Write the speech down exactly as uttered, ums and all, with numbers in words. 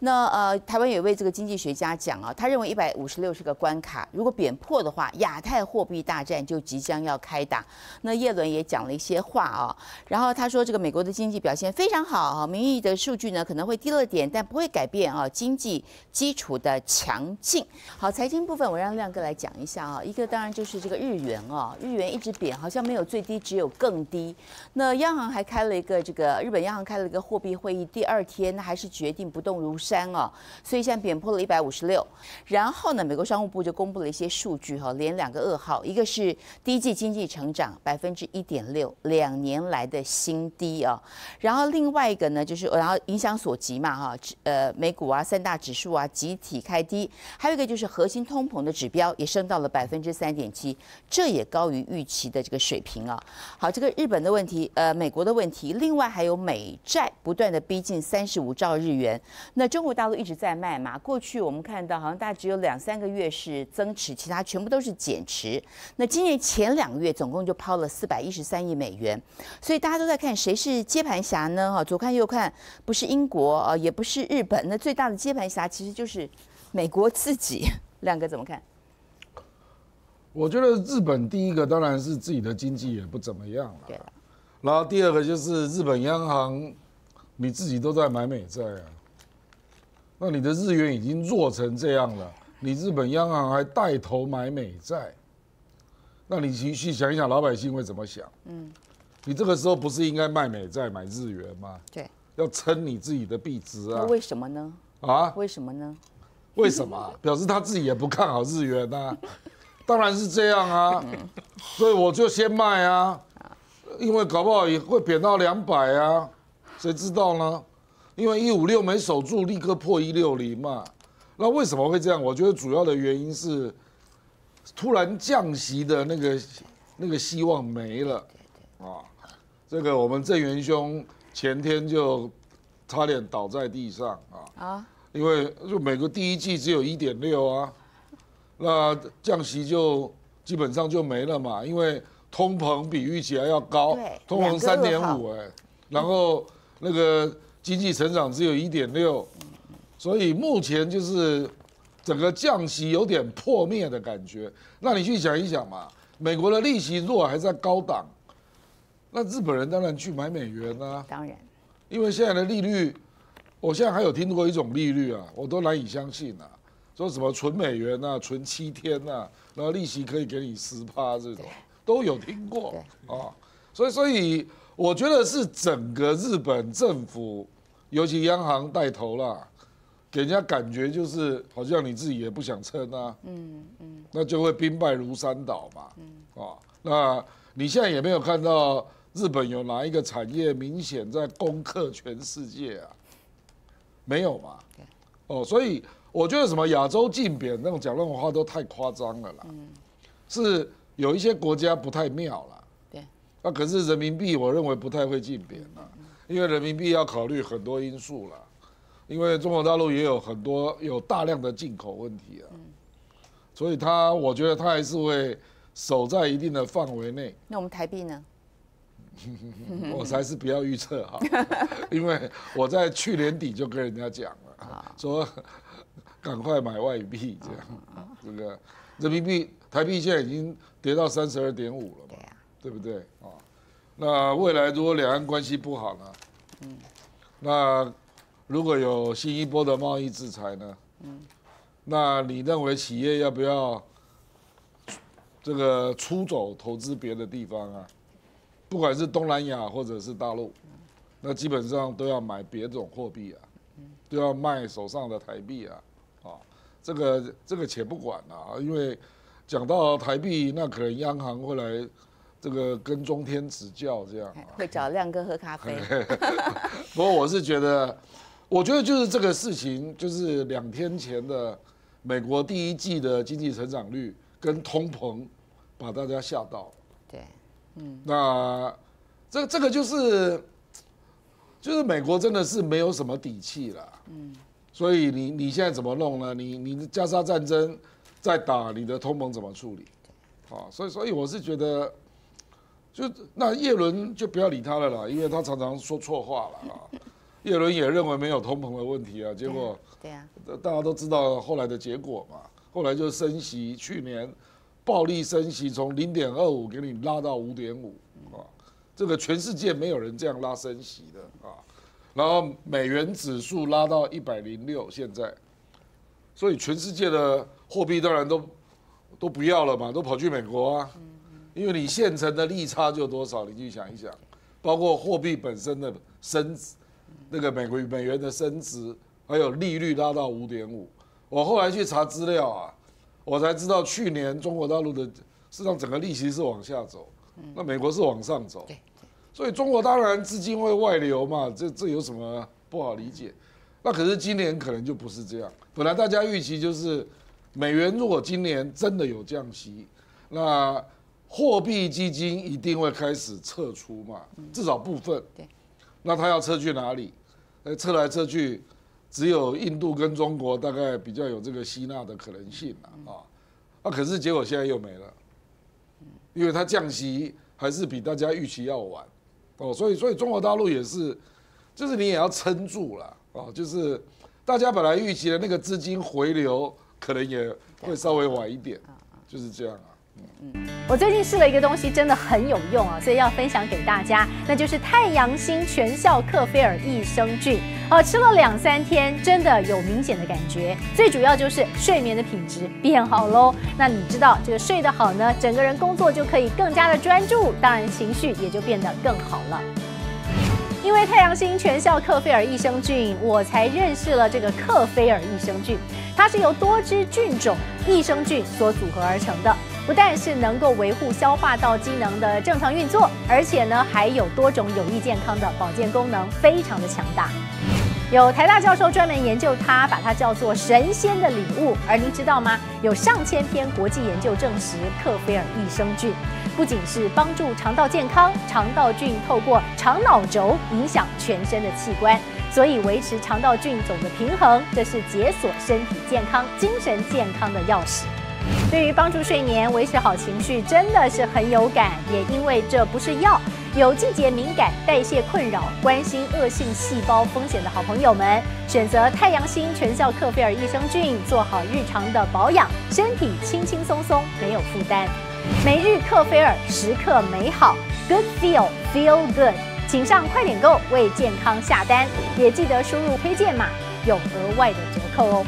那呃，台湾有一位这个经济学家讲啊，他认为一百五十六是个关卡，如果贬破的话，亚太货币大战就即将要开打。那耶伦也讲了一些话啊，然后他说这个美国的经济表现非常好啊，名义的数据呢可能会低了点，但不会改变啊经济基础的强劲。好，财经部分我让亮哥来讲一下啊，一个当然就是这个日元啊，日元一直贬，好像没有最低，只有更低。那央行还开了一个这个日本央行开了一个货币会议，第二天还是决定不动如山哦，所以现在贬破了一百五十六。然后呢，美国商务部就公布了一些数据哈，连两个噩耗，一个是第一季经济成长百分之一点六，两年来的新低啊。然后另外一个呢，就是然后影响所及嘛哈，呃，美股啊三大指数啊集体开低，还有一个就是核心通膨的指标也升到了百分之三点七，这也高于预期的这个水平啊。好，这个日本的问题，呃，美国的问题，另外还有美债不断的逼近三十五兆日元。那中国大陆一直在卖嘛，过去我们看到好像大概只有两三个月是增持，其他全部都是减持。那今年前两个月总共就抛了四百一十三亿美元，所以大家都在看谁是接盘侠呢？哈，左看右看，不是英国啊，也不是日本，那最大的接盘侠其实就是美国自己。亮哥怎么看？ 我觉得日本第一个当然是自己的经济也不怎么样了， 对了， 然后第二个就是日本央行，你自己都在买美债啊，那你的日元已经弱成这样了，你日本央行还带头买美债，那你去去想一想，老百姓会怎么想？嗯，你这个时候不是应该卖美债买日元吗？ 对， 要撑你自己的币值啊。 为什么呢？ 啊？ 为什么呢？ 为什么？表示他自己也不看好日元啊。当然是这样啊，所以我就先卖啊，因为搞不好也会贬到两百啊，谁知道呢？因为一五六没守住，立刻破一六零嘛。那为什么会这样？我觉得主要的原因是突然降息的那个那个希望没了啊。这个我们郑元兄前天就差点倒在地上啊，啊因为就美国第一季只有一点六啊。那降息就基本上就没了嘛，因为通膨比预期还要高，通膨三点五哎，然后那个经济成长只有一点六，所以目前就是整个降息有点破灭的感觉。那你去想一想嘛，美国的利息如果还在高档，那日本人当然去买美元啊， 当然， 因为现在的利率，我现在还有听过一种利率啊，我都难以相信啊。说什么存美元啊，存七天啊，然后利息可以给你十趴这种，都有听过啊。所以，所以我觉得是整个日本政府，尤其央行带头啦，给人家感觉就是好像你自己也不想撑啊，嗯嗯，那就会兵败如山倒嘛，嗯啊，那你现在也没有看到日本有哪一个产业明显在攻克全世界啊？没有嘛，哦，所以。我觉得什么亚洲竞贬那种讲那种话都太夸张了啦，嗯、是有一些国家不太妙啦。对，那、啊、可是人民币我认为不太会竞贬啦，因为人民币要考虑很多因素啦，因为中国大陆也有很多有大量的进口问题啊，嗯、所以它我觉得它还是会守在一定的范围内。 那我们台币呢？ 我才是不要预测哈，因为我在去年底就跟人家讲了，说。赶快买外币，这样，这个人民币、台币现在已经跌到三十二点五了嘛，对不对啊？那未来如果两岸关系不好呢？嗯，那如果有新一波的贸易制裁呢？嗯，那你认为企业要不要这个出走投资别的地方啊？不管是东南亚或者是大陆，那基本上都要买别种货币啊，都要卖手上的台币啊。啊，这个这个且不管啦，因为讲到台币，那可能央行会来这个跟中天指教，这样会找亮哥喝咖啡。 不过我是觉得，我觉得就是这个事情，就是两天前的美国第一季的经济成长率跟通膨，把大家吓到。 对，嗯， 那这这个就是就是美国真的是没有什么底气了。嗯。所以你你现在怎么弄呢？你你加沙战争再打，你的通膨怎么处理？啊，所以所以我是觉得，就那叶伦就不要理他了啦，因为他常常说错话了啊。 耶伦也认为没有通膨的问题啊，结果对啊， 大家都知道后来的结果嘛，后来就升息，去年暴力升息，从零点二五给你拉到五点五啊，这个全世界没有人这样拉升息的啊，然后美元指数拉到一百零六，现在，所以全世界的货币当然都都不要了嘛，都跑去美国啊，因为你现成的利差就多少，你去想一想，包括货币本身的升值。那个美国美元的升值，还有利率拉到五点五，我后来去查资料啊，我才知道去年中国大陆的事实上整个利息是往下走，那美国是往上走，所以中国当然资金会外流嘛，这这有什么不好理解？那可是今年可能就不是这样，本来大家预期就是美元如果今年真的有降息，那货币基金一定会开始撤出嘛，至少部分。那他要撤去哪里？呃，撤来撤去，只有印度跟中国大概比较有这个吸纳的可能性啊。啊，啊，可是结果现在又没了，因为它降息还是比大家预期要晚，哦，所以所以中国大陆也是，就是你也要撑住了，哦，就是大家本来预期的那个资金回流，可能也会稍微晚一点，就是这样啊。 我最近试了一个东西，真的很有用啊，所以要分享给大家，那就是太阳星全效克菲尔益生菌。哦，吃了两三天，真的有明显的感觉。最主要就是睡眠的品质变好喽。那你知道这个睡得好呢，整个人工作就可以更加的专注，当然情绪也就变得更好了。因为太阳星全效克菲尔益生菌，我才认识了这个克菲尔益生菌。它是由多支菌种益生菌所组合而成的，不但是能够维护消化道机能的正常运作，而且呢还有多种有益健康的保健功能，非常的强大。有台大教授专门研究它，把它叫做神仙的礼物。而您知道吗？有上千篇国际研究证实，克菲尔益生菌不仅是帮助肠道健康，肠道菌透过肠脑轴影响全身的器官，所以维持肠道菌种的平衡，这是解锁身体健康、精神健康的钥匙。对于帮助睡眠、维持好情绪，真的是很有感。也因为这不是药，有季节敏感、代谢困扰、关心恶性细胞风险的好朋友们，选择太阳星全效克菲尔益生菌，做好日常的保养，身体轻轻松松，没有负担。每日克菲尔，时刻美好 ，Good Feel Feel Good， 请上快点购为健康下单，也记得输入推荐码，有额外的折扣哦。